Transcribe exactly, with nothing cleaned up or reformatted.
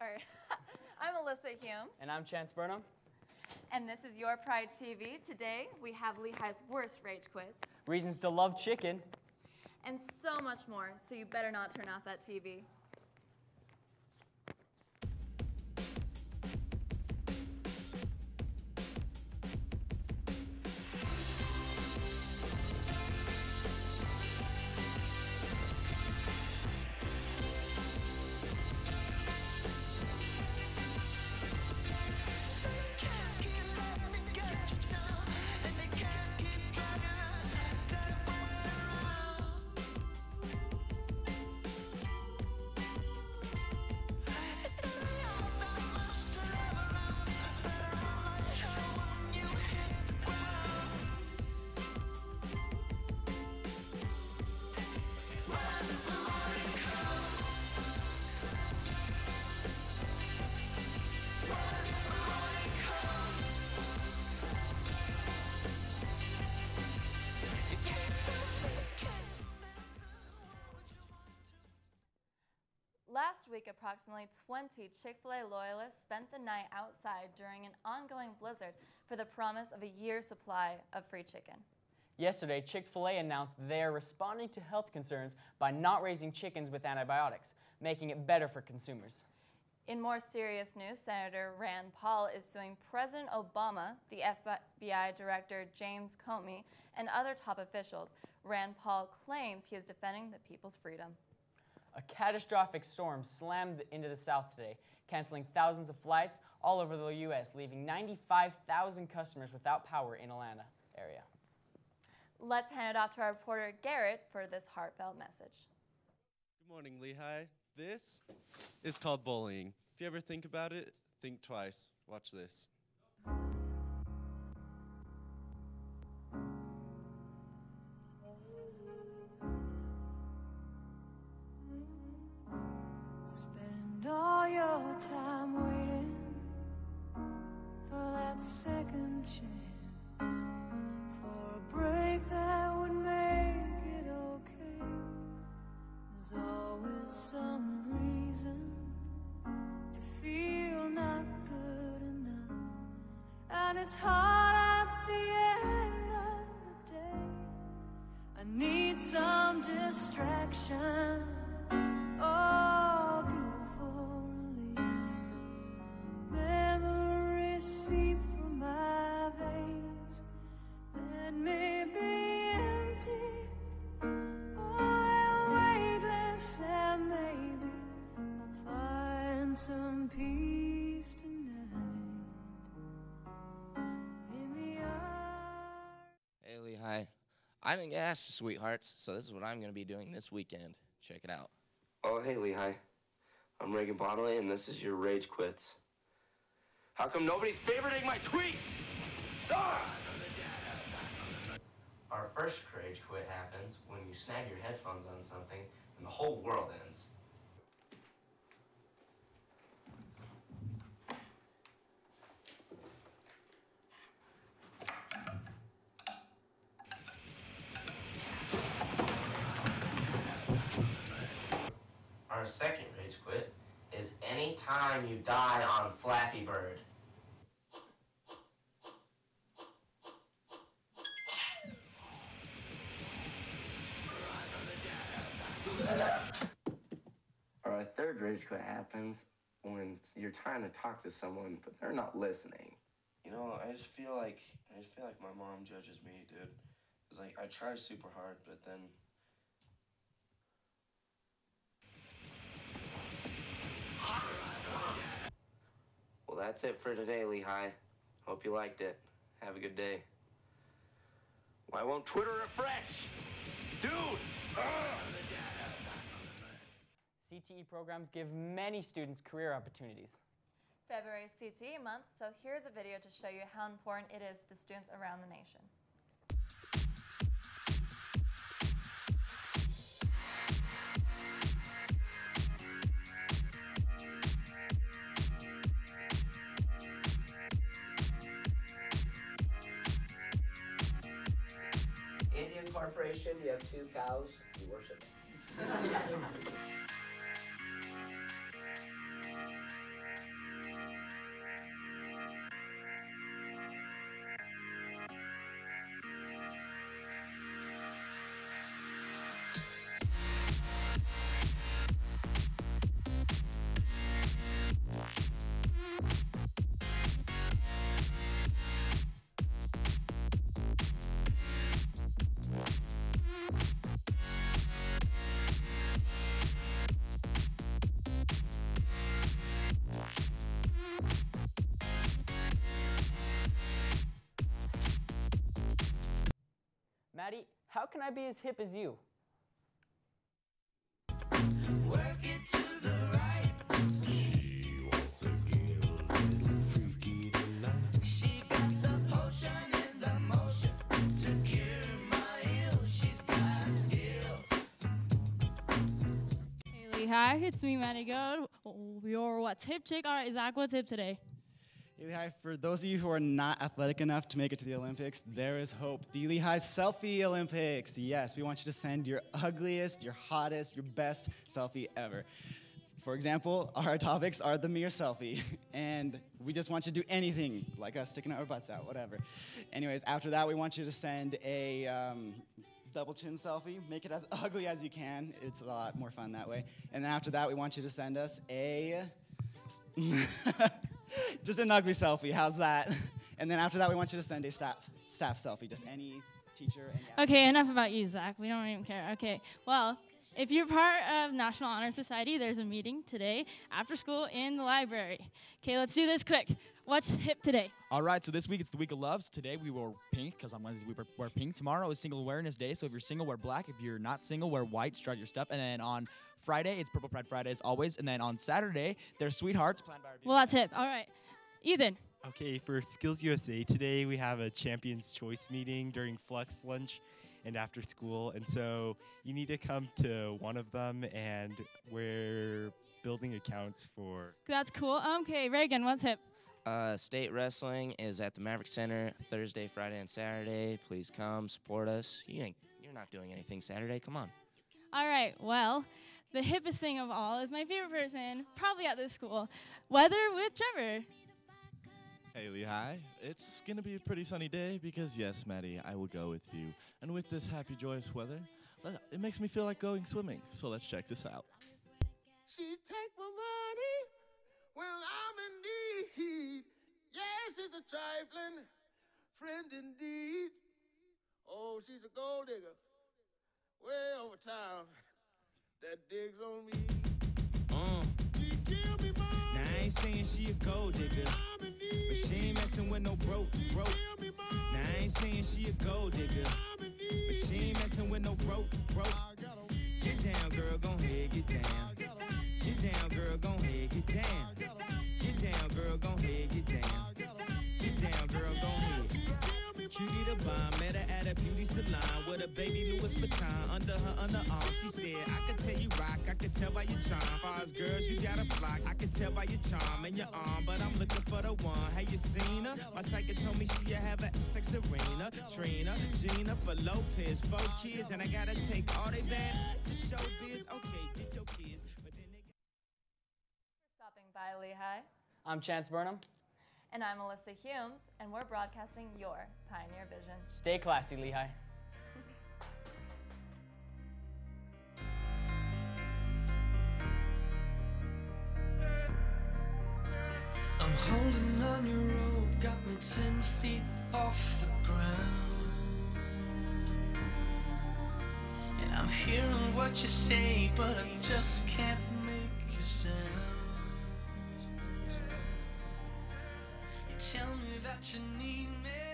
All right. I'm Alyssa Humes. And I'm Chance Burnham. And this is Your Pride T V. Today, we have Lehigh's worst rage quits. Reasons to love chicken. And so much more, so you better not turn off that T V. Last week, approximately twenty Chick-fil-A loyalists spent the night outside during an ongoing blizzard for the promise of a year's supply of free chicken. Yesterday, Chick-fil-A announced they are responding to health concerns by not raising chickens with antibiotics, making it better for consumers. In more serious news, Senator Rand Paul is suing President Obama, the F B I Director James Comey, and other top officials. Rand Paul claims he is defending the people's freedom. A catastrophic storm slammed into the South today, canceling thousands of flights all over the U S, leaving ninety-five thousand customers without power in Atlanta area. Let's hand it off to our reporter Garrett for this heartfelt message. Good morning, Lehigh. This is called bullying. If you ever think about it, think twice. Watch this. Spend all your time waiting for that second chance, for a break that would make it okay. There's always some reason to feel not good enough, and it's hard at the end of the day. I need some distraction. Oh, beautiful release. Memories seep from my veins. Let me be empty. Oh, weightless, and maybe I'll find some peace tonight. In the art. Hey, Lehigh. I didn't get asked to Sweethearts, so this is what I'm going to be doing this weekend. Check it out. Oh, hey, Lehigh. I'm Reagan Bottley, and this is your Rage Quits. How come nobody's favoriting my tweets? Ah! Our first Rage Quit happens when you snag your headphones on something and the whole world ends. Our second Rage Quit is any time you die on Flappy Bird. Our third Rage Quit happens when you're trying to talk to someone, but they're not listening. You know, I just feel like I just feel like my mom judges me, dude. It's like I try super hard, but then Well, that's it for today, Lehigh. Hope you liked it. Have a good day. Why won't Twitter refresh? Dude! Ugh. C T E programs give many students career opportunities. February is C T E month, so here's a video to show you how important it is to the students around the nation. Indian Corporation, you have two cows, you worship them. Maddie, how can I be as hip as you? Hi, it's me, Maddie Goad. Your what's hip chick. All right, Zach, what's hip today? Hey, Lehigh, for those of you who are not athletic enough to make it to the Olympics, there is hope. The Lehigh Selfie Olympics. Yes, we want you to send your ugliest, your hottest, your best selfie ever. For example, our topics are the mere selfie, and we just want you to do anything, like us sticking our butts out, whatever. Anyways, after that, we want you to send a um, double chin selfie. Make it as ugly as you can. It's a lot more fun that way. And then after that, we want you to send us a just an ugly selfie. How's that? And then after that, we want you to send a staff staff selfie. Just any teacher. Any okay, enough about you, Zach. We don't even care. Okay, well, if you're part of National Honor Society, there's a meeting today after school in the library. Okay, let's do this quick. What's hip today? All right, so this week it's the week of love. So today we wore pink because on Wednesday we wear pink. Tomorrow is Single Awareness Day, so if you're single, wear black. If you're not single, wear white, strut your stuff. And then on Friday, it's Purple Pride Friday as always. And then on Saturday, there's Sweethearts planned by our Well, that's hip. All right. Ethan. Okay, for Skills U S A today, we have a Champions Choice meeting during Flux Lunch and after school. And so you need to come to one of them, and we're building accounts for... That's cool. Okay, Reagan, what's hip? Uh, state wrestling is at the Maverick Center Thursday, Friday, and Saturday. Please come support us. You ain't, you're not doing anything Saturday. Come on. All right. Well, the hippest thing of all is my favorite person, probably at this school, Weather with Trevor. Hey, Lehigh. It's going to be a pretty sunny day because, yes, Maddie, I will go with you. And with this happy, joyous weather, it makes me feel like going swimming. So let's check this out. She take my money when I'm in need. Yes, she's a trifling friend indeed. Oh, she's a gold digger way over town that digs on me. Uh. She give me money. Now I ain't saying she a gold digger, but she ain't messing with no broke, broke. Now I ain't saying she a gold digger, but she ain't messing with no broke, broke. Get down, girl, gon' ahead, get down. Get down, girl, gon' ahead, get down. Get down, girl, gon' ahead, get down. Get down, girl, gon' ahead. Cutie the bomb, met her at a beauty salon with a baby Louis Vuitton under her underarm. She said, I could tell you rock, I could tell by your charm. Far as girls, you got a flock, I could tell by your charm and your arm, but I'm looking for the one. Have you seen her? My psychic told me she have a like Serena, Trina, Gina for Lopez, four kids, and I gotta take all they bad to show biz. Okay, get your kids, but then they get... For stopping by, Lehigh. I'm Chance Burnham. And I'm Alyssa Humes, and we're broadcasting your Pioneer Vision. Stay classy, Lehigh. I'm holding on your rope, got me ten feet off the ground. And I'm hearing what you say, but I just can't make a sound. You tell me that you need me.